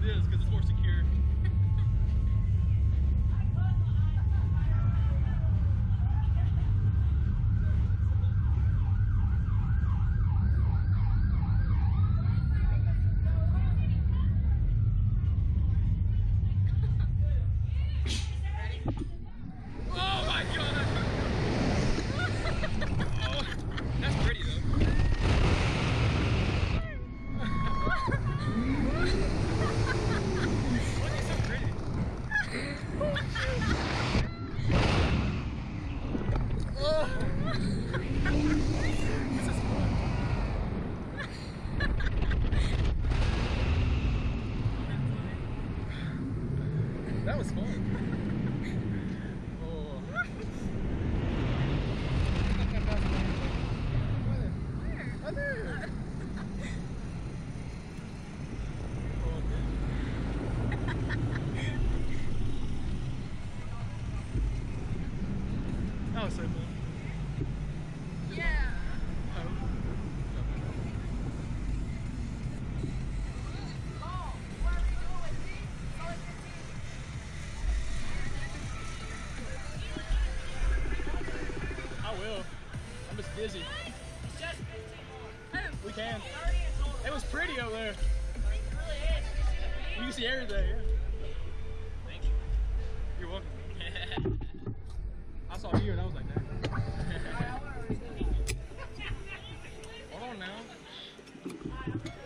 is because it's more secure. Oh my god! Oh, that's pretty though. Look, it's so pretty. Oh. This is fun. That was fun. That was so fun. Yeah. I will. I'm just busy. Just 15 more. We can. 30 in total. It was pretty over there. It really is. You can see everything. Yeah. Thank you. You're welcome. I saw you and I was like, that. Hold on now.